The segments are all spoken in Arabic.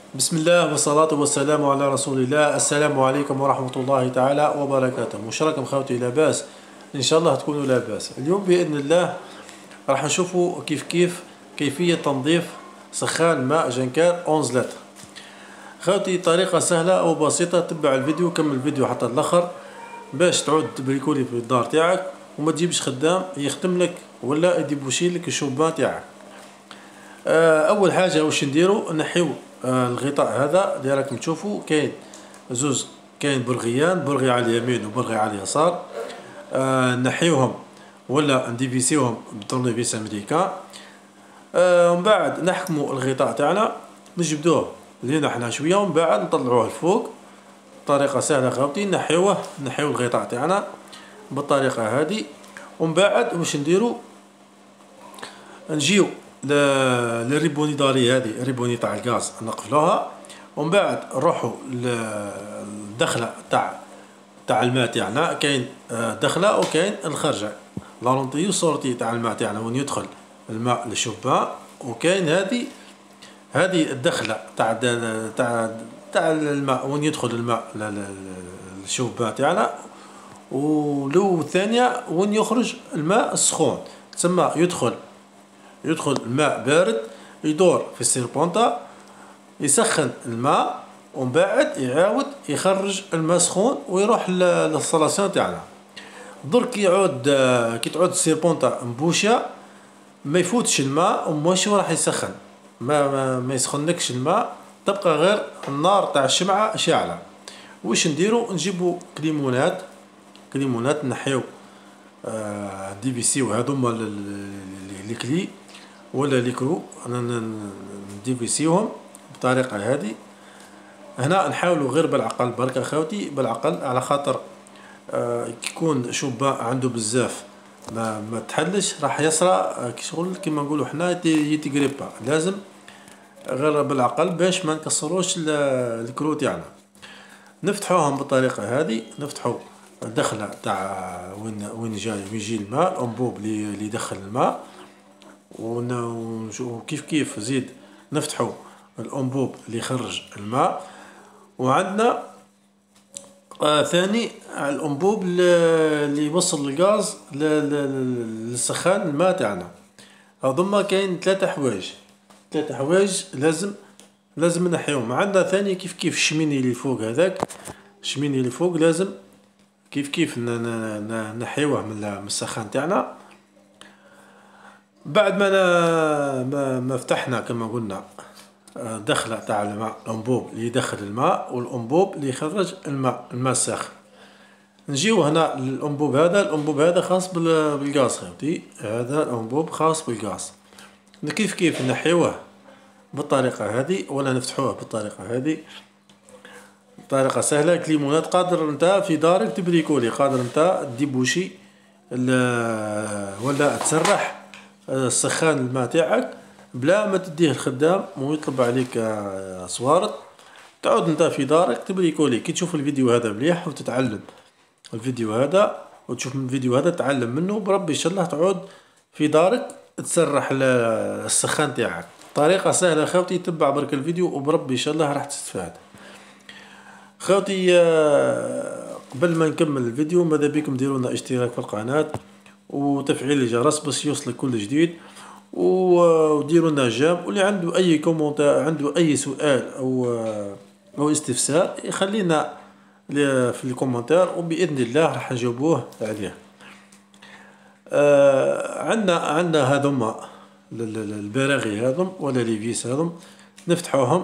بسم الله والصلاة والسلام على رسول الله. السلام عليكم ورحمة الله تعالى وبركاته. واش راكم خوتي؟ لاباس؟ إن شاء الله تكونوا لاباس. اليوم بإذن الله راح نشوفوا كيف كيفية تنظيف سخان ماء جنكار 11 لتر. خوتي طريقة سهلة وبسيطة، تبع الفيديو كمل الفيديو حتى الآخر باش تعود تبريكولي في الدار تاعك وما تجيبش خدام يخدم لك ولا يديبوشي لك الشوبان تاعك. اول حاجه واش نديرو؟ نحيو الغطاء هذا اللي راكم تشوفوا. كاين زوز، كاين برغيان، برغي على اليمين وبرغي على اليسار. نحيوهم ولا نديفيسيوهم بطرنيفيس امريكان. ومن بعد نحكموا الغطاء تاعنا، نجبدوه لينا حنا شويه ومن بعد نطلعوه الفوق. طريقه سهله خاوتي، نحيو الغطاء تاعنا بالطريقه هذه. ومن بعد واش نديرو؟ نجيو للريبونيداري، هذه الريبوني تاع الغاز نقفلوها ومن بعد نروحو للدخله تاع الماء تاعنا. كاين دخله وكاين الخرجه، لارونتي وسورتي تاع الماء تاعنا وين يدخل الماء للشبان. وكاين هذه الدخله تاع الماء وين يدخل الماء للشبان تاعنا. ولو الثانيه وين يخرج الماء السخون، تسمى يدخل الماء بارد يدور في السيربونتا يسخن الماء ومن بعد يعاود يخرج الماء سخون ويروح للصلاسيون تاعنا. درك كي تعود السيربونتا مبوشه ما يفوتش الماء وماشي راح يسخن، ما يسخنلكش الماء، تبقى غير النار تاع الشمعه شاعله. واش نديرو؟ نجيبو كليمونات نحيو دي في سي وهذوما لي كلي ولا لي كرو، نديفيسيوهم بطريقه هذه. هنا نحاولوا غير بالعقل برك اخوتي، بالعقل، على خاطر كي يكون شوبان عنده بزاف ما تحلش راح يصرى كي شغل كيما نقولوا حنا يتقريبا. لازم غير بالعقل باش ما نكسروش الكرو تاعنا. نفتحوهم بالطريقه هذه، نفتحوا الدخله تاع وين يجي الماء، الانبوب اللي يدخل الماء. كيف زيد نفتحوا الانبوب اللي يخرج الماء. وعندنا ثاني الانبوب اللي يوصل الغاز للسخان الماء تاعنا. هذوما كاين ثلاثة حوايج لازم نحيوهم. عندنا ثاني كيف الشميني اللي فوق هذاك، الشميني اللي فوق لازم كيف نحيوه من السخان تاعنا. بعد ما فتحنا كما قلنا دخله تاع الماء، الانبوب اللي يدخل الماء والانبوب اللي يخرج الماء الساخن. نجيو هنا الانبوب هذا خاص بالغاز خاوتي، هذا الانبوب خاص بالغاز. كيف نحيوه بالطريقه هذه ولا نفتحوه بالطريقه هذه. طريقه سهله، كليمونات قادر نتا في دارك تبريكولي، قادر نتا ديبوشي ولا تسرح السخان الماء تاعك بلا ما تديه الخدام ويطلب عليك صوارد. تعود نتا في دارك تبريكولي. كي تشوف الفيديو هذا مليح وتتعلم الفيديو هذا وتشوف الفيديو هذا تعلم منه، بربي ان شاء الله تعود في دارك تسرح السخان تاعك. طريقه سهله خوتي، تبع برك الفيديو وبربي ان شاء الله راح تستفاد. خوتي قبل ما نكمل الفيديو ماذا بكم ديروا لنا اشتراك في القناه وتفعيل الجرس باش يوصلك كل جديد، وديروا لنا جيم. واللي عنده اي كومونتير، عنده اي سؤال او استفسار يخلينا في الكومنتار وباذن الله راح نجاوبوه عليه. عندنا هذوما البراغي هذم ولا لي فيس هذم نفتحوهم.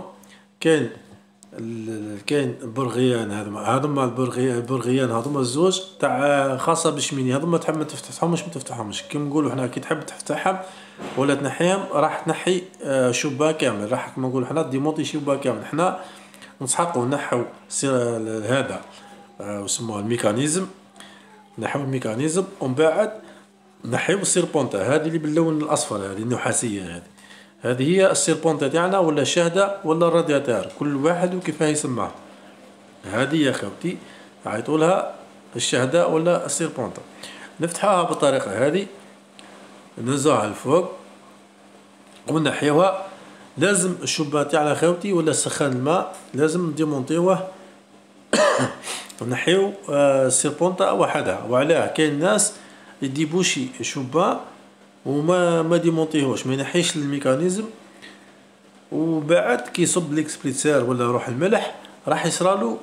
كاين برغيان، هذوما البرغيان هذوما الزوج تاع خاصه بالشميني. هذوما تحب ما تفتحهمش كيما نقولوا حنا. كي تحب تفتحهم ولا تنحيهم راح تنحي شوبان كامل، راح كيما نقولوا حنا ديمونتي شوبان كامل. حنا نسحقوا نحو هذا وسموه الميكانيزم، نحو الميكانيزم ومن بعد نحيو السيربونتا هذه اللي باللون الاصفر، هذه النحاسيه. هذه هي السيربونتا تاعنا ولا الشهده ولا الرادياتار، كل واحد وكيفاه يسماه. هذه يا خوتي عيطوا لها الشهده ولا السيربونتا. نفتحوها بالطريقه هذه، ننزوها الفوق ونحيوها لازم الشوبان تاعنا خاوتي ولا سخان الماء لازم نديمونطيوه ونحيو السيربونتا وحدها. وعلاه كاين ناس يديبوشي شوبان وما ما ديمونطيهوش، ما ينحيش الميكانيزم، وبعد كي يصب ليكسبريسار ولا روح الملح راح يصرالو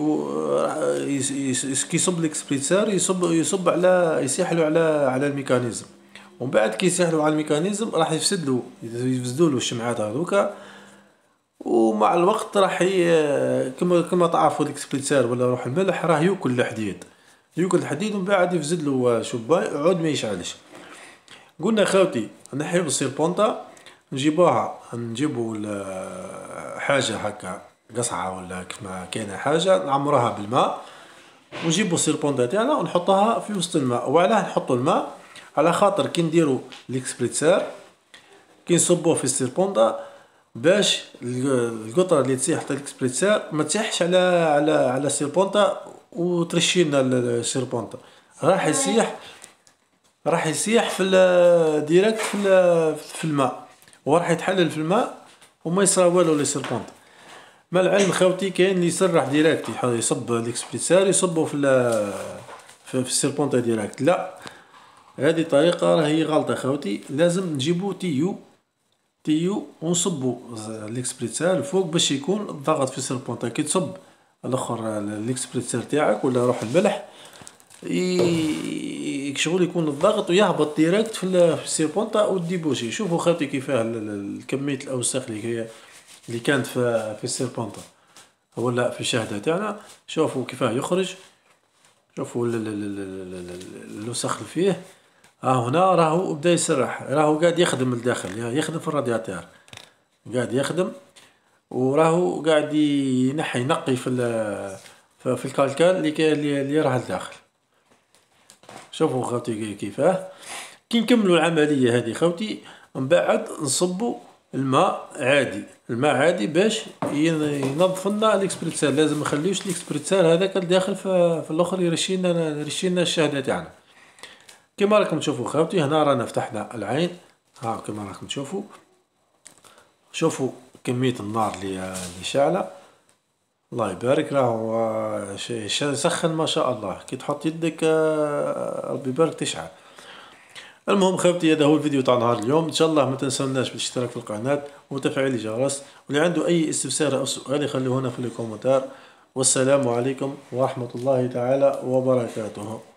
كي يصب ليكسبريسار يصب على يسيحلو على الميكانيزم، ومن بعد كي يسيحلو على الميكانيزم راح يفسدولو الشمعات هذوكا، ومع الوقت راح كما تعرفوا ليكسبريسار ولا روح الملح راه ياكل الحديد، ومن بعد يفسدلو شوبان يعود ما يشعلش. قلنا خاوتي نحيو السيربونتا، نجيبو حاجة هكا قصعة ولا كيفما كاينة حاجة نعمروها بالماء، ونجيبو السيربونتا تاعنا ونحطها في وسط الماء. وعلاه نحطو الماء؟ على خاطر كي نديرو ليكسبريسار كي نصبوه في السيربونتا باش القطرة اللي تسيح تاع ليكسبريسار ما تسيحش على السيربونتا وترشينا السيربونتا، راح يسيح في ديريكت في الماء، وراح يتحلل في الماء وما يصرى والو لي سيربونتا. مع العلم خاوتي كاين اللي يسرح ديريكت يصب ليكسبريسار يصبو في السيربونتا ديريكت، لا هذه طريقة راهي غلطة خاوتي. لازم نجيبو تيو ونصبو ليكسبريسار الفوق باش يكون الضغط في السيربونتا. كي تصب الاخر ليكسبريسار تاعك ولا روح الملح شغل يكون الضغط ويهبط ديريكت في السيربونتا وديبوشي. شوفوا خاوتي كيفاه كمية الاوساخ اللي كانت في السيربونتا ولا في الشهدة تاعنا، شوفوا كيفاه يخرج، شوفوا الوسخ اللي فيه. هنا راهو بدا يسرح، راهو قاعد يخدم الداخل، يخدم في الرادياتير، قاعد يخدم وراهو قاعد ينقي في الكالكال اللي راه الداخل. شوفوا خاوتي كيفاه. كي نكملوا العملية هذه خاوتي من بعد نصبوا الماء عادي باش ينظف لنا ليكسبريسار. لازم نخليوش ليكسبريسار هذاك الداخل في الاخر يرشينا الشهدة تاعنا. كما راكم تشوفوا خاوتي هنا رانا فتحنا العين، كما راكم تشوفوا. شوفوا كمية النار اللي شاعلة، الله يبارك. راهو يسخن ما شاء الله، كي تحط يدك ربي يبارك تشعل. المهم خاوتي هذا هو الفيديو تاع نهار اليوم، ان شاء الله ما تنسوناش بالاشتراك في القناة وتفعيل الجرس، واللي عنده اي استفسار او سؤال يخليه هنا في الكومنتار. والسلام عليكم ورحمة الله تعالى وبركاته.